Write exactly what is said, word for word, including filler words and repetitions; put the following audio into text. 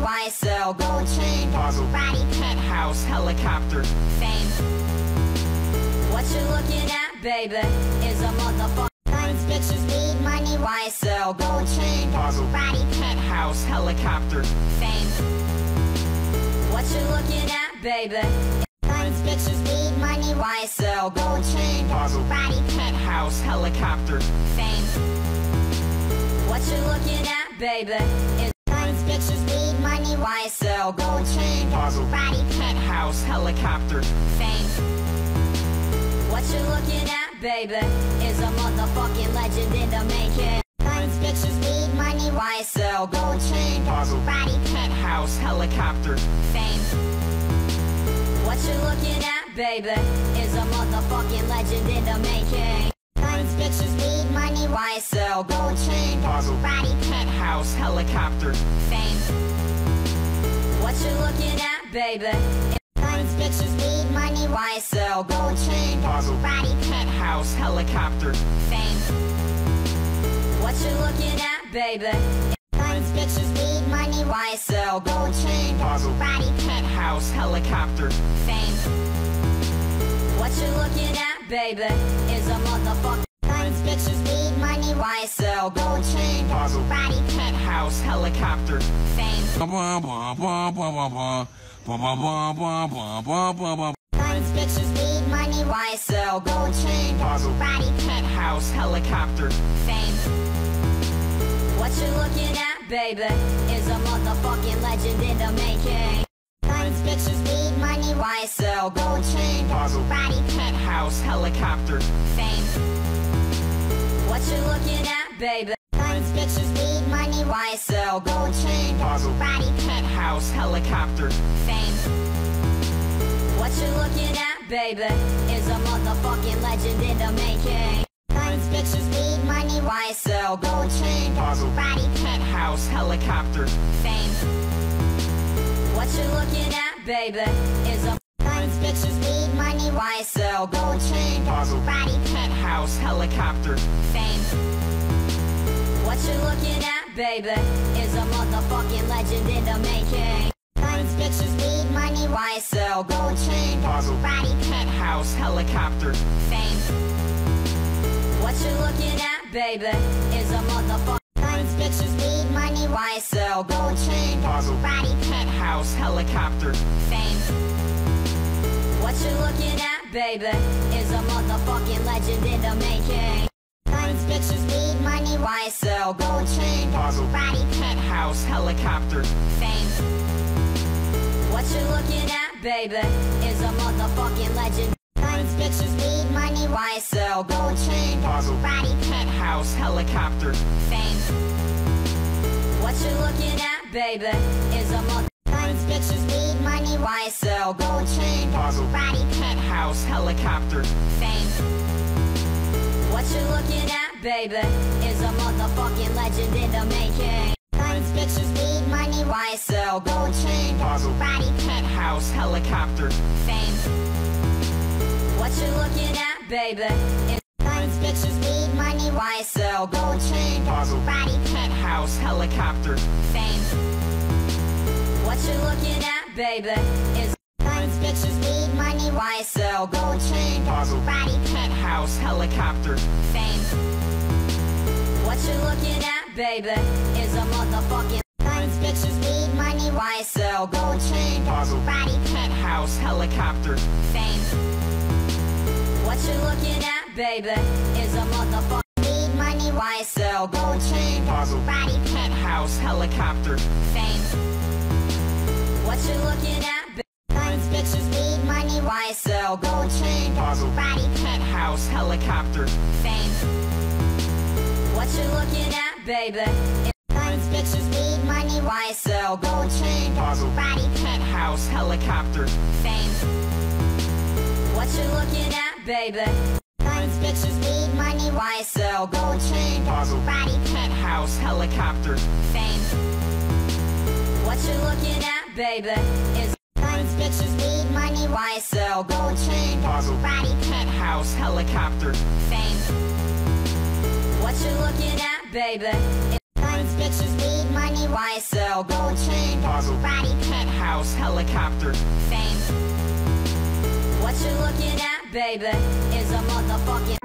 why I sell gold chain, Maserati, penthouse, helicopter, fame. What you looking at, baby, is a motherfucker. Guns, bitches, need money, why I sell gold chain, Maserati, penthouse, helicopter, fame. What you looking at, baby? Guns, bitches, need money, why I sell gold chain, Maserati, penthouse, helicopter, fame. What you looking at, baby? Is guns, bitches, need money, why I sell gold chain, Maserati, penthouse, helicopter, fame. What you looking at, baby, is a motherfucking legend in the making. Guns, bitches, need money, why I sell gold chain, Maserati, penthouse, helicopter, fame. What you looking at, baby, is a motherfucking legend in the making. Guns, bitches, need money, why I sell gold chain, Maserati, penthouse, helicopter, fame. What you looking at, baby? Guns, bitches, need money, why I sell gold chain, Maserati, penthouse, helicopter, fame. What you looking at, baby? Guns, bitches, need money, why I sell gold chain, Maserati, penthouse, helicopter, fame. What you looking at, baby, is a motherfucker. Guns, bitches, need money, why I sell gold chain, Maserati, penthouse, helicopter, fame. Guns, bitches, need money, why I sell gold chain, Maserati, penthouse, helicopter, fame. What you looking at, baby, is a motherfucking legend in the making. Guns, bitches, need money, why I sell gold chain, Maserati, penthouse, helicopter, fame. What you looking at, baby? Guns, bitches, need money, why I sell gold chain, Maserati, penthouse, helicopter, fame. What you looking at, baby, is a motherfucking legend in the making. Guns, bitches, need money, why I sell gold chain, Maserati, penthouse, helicopter, fame. What you looking at, baby, is a guns, bitches, need money, why I sell gold chain, Maserati, penthouse, helicopter, fame. What you looking at, baby, is a motherfucking legend in the making. Guns, bitches, need money, why I sell gold chain, Maserati, penthouse, helicopter, fame. What you looking at, baby, is a motherfucker. Guns, bitches, need money, why I sell gold chain, Maserati, penthouse, helicopter, fame. What you looking at, baby, is a motherfucking legend in the making. Guns, bitches, need money, why I sell gold chain, Maserati, penthouse, helicopter, fame. What you looking at, baby, is a motherfucking legend. Guns, bitches, need money, why I sell gold chain, Maserati, penthouse, helicopter, fame. What you looking at, baby, is a mother. Guns, bitches, need money, why I sell gold chain, Maserati, penthouse, helicopter, fame. What you looking at, baby, is a motherfucking legend in the making. Guns, bitches, need money, why I sell gold chain, Maserati, penthouse, helicopter, fame. What you looking at, baby, is guns, bitches, need money, why I sell gold chain, Maserati, penthouse, helicopter, fame. What you looking at, baby, is guns, bitches, need money, why I sell gold chain, Maserati, penthouse, helicopter, fame. What you looking at, baby, is a motherfucking guns, bitches, need money, why I sell gold chain, Maserati, penthouse, helicopter, fame. What you looking at, baby, is a motherfucker. Need money, why I sell gold chain, Maserati, penthouse, helicopter, fame. What you looking at, baby? Guns, bitches, need money, why I sell gold chain, Maserati, penthouse, helicopter, fame. What you looking at, baby? Guns, bitches, need money, why I sell gold chain, Maserati, penthouse, helicopter, fame. What you looking at, baby? Guns, bitches, need money, why I sell gold chain, Maserati, penthouse, helicopter, fame. What you looking at, baby, is guns, bitches, need money, why I sell gold chain, Maserati, penthouse, helicopter, fame. What you looking at, baby, is guns, bitches, need money, Y S L, gold chain, Maserati, penthouse, helicopter, fame. What you're looking at, baby, is a motherfucking